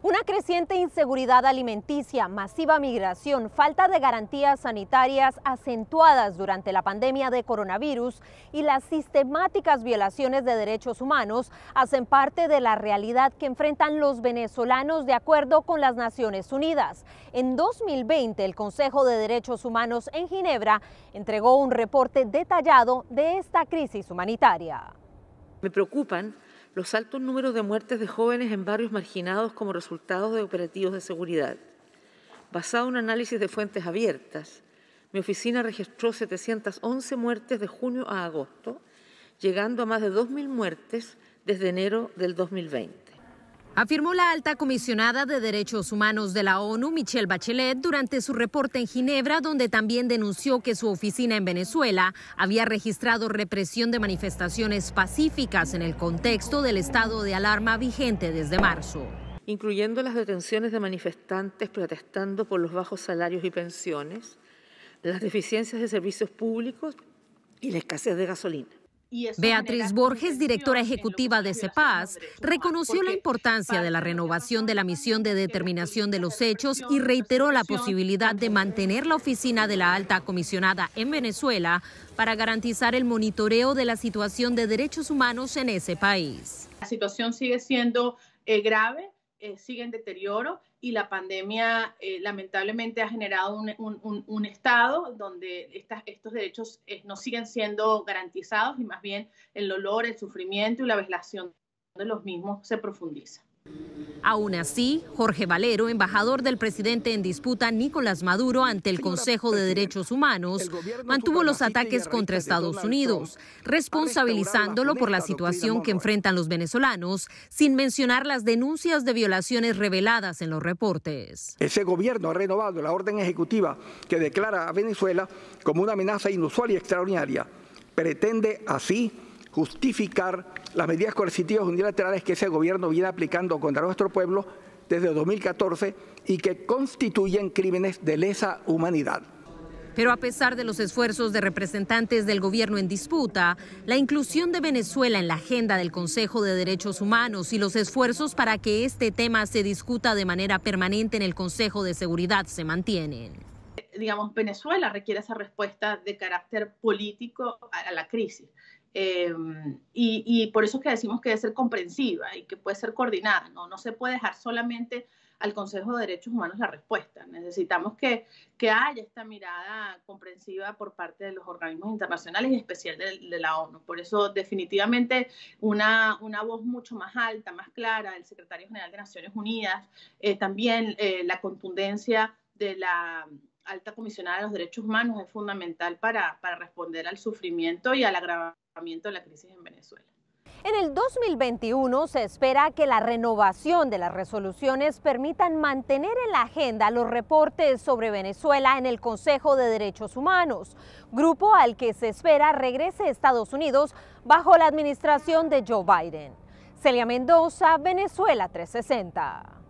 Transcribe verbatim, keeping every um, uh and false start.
Una creciente inseguridad alimenticia, masiva migración, falta de garantías sanitarias acentuadas durante la pandemia de coronavirus y las sistemáticas violaciones de derechos humanos hacen parte de la realidad que enfrentan los venezolanos de acuerdo con las Naciones Unidas. En dos mil veinte, el Consejo de Derechos Humanos en Ginebra entregó un reporte detallado de esta crisis humanitaria. Me preocupan los altos números de muertes de jóvenes en barrios marginados como resultado de operativos de seguridad. Basado en un análisis de fuentes abiertas, mi oficina registró setecientas once muertes de junio a agosto, llegando a más de dos mil muertes desde enero del dos mil veinte. Afirmó la alta comisionada de Derechos Humanos de la ONU, Michelle Bachelet, durante su reporte en Ginebra, donde también denunció que su oficina en Venezuela había registrado represión de manifestaciones pacíficas en el contexto del estado de alarma vigente desde marzo. Incluyendo las detenciones de manifestantes protestando por los bajos salarios y pensiones, las deficiencias de servicios públicos y la escasez de gasolina. Beatriz Borges, directora ejecutiva de CEPAS, reconoció la importancia de la renovación de la misión de determinación de los hechos y reiteró la posibilidad de mantener la oficina de la alta comisionada en Venezuela para garantizar el monitoreo de la situación de derechos humanos en ese país. La situación sigue siendo eh, grave, eh, sigue en deterioro y la pandemia eh, lamentablemente ha generado un, un, un estado donde estas, estos derechos eh, no siguen siendo garantizados y más bien el dolor, el sufrimiento y la violación de los mismos se profundiza. Aún así, Jorge Valero, embajador del presidente en disputa Nicolás Maduro ante el Consejo de Derechos Humanos, mantuvo los ataques contra Estados Unidos, responsabilizándolo por la situación que enfrentan los venezolanos, sin mencionar las denuncias de violaciones reveladas en los reportes. Ese gobierno ha renovado la orden ejecutiva que declara a Venezuela como una amenaza inusual y extraordinaria. Pretende así justificar las medidas coercitivas unilaterales que ese gobierno viene aplicando contra nuestro pueblo desde dos mil catorce y que constituyen crímenes de lesa humanidad. Pero a pesar de los esfuerzos de representantes del gobierno en disputa, la inclusión de Venezuela en la agenda del Consejo de Derechos Humanos y los esfuerzos para que este tema se discuta de manera permanente en el Consejo de Seguridad se mantienen. Digamos, Venezuela requiere esa respuesta de carácter político a la crisis. Eh, y, y por eso es que decimos que debe ser comprensiva y que puede ser coordinada, ¿no? No se puede dejar solamente al Consejo de Derechos Humanos la respuesta. Necesitamos que, que haya esta mirada comprensiva por parte de los organismos internacionales y en especial de, de la ONU. Por eso definitivamente una, una voz mucho más alta, más clara del Secretario General de Naciones Unidas, eh, también eh, la contundencia de la alta comisionada de los derechos humanos es fundamental para, para responder al sufrimiento y al agravamiento de la crisis en Venezuela. En el dos mil veintiuno se espera que la renovación de las resoluciones permitan mantener en la agenda los reportes sobre Venezuela en el Consejo de Derechos Humanos, grupo al que se espera regrese a Estados Unidos bajo la administración de Joe Biden. Celia Mendoza, Venezuela trescientos sesenta.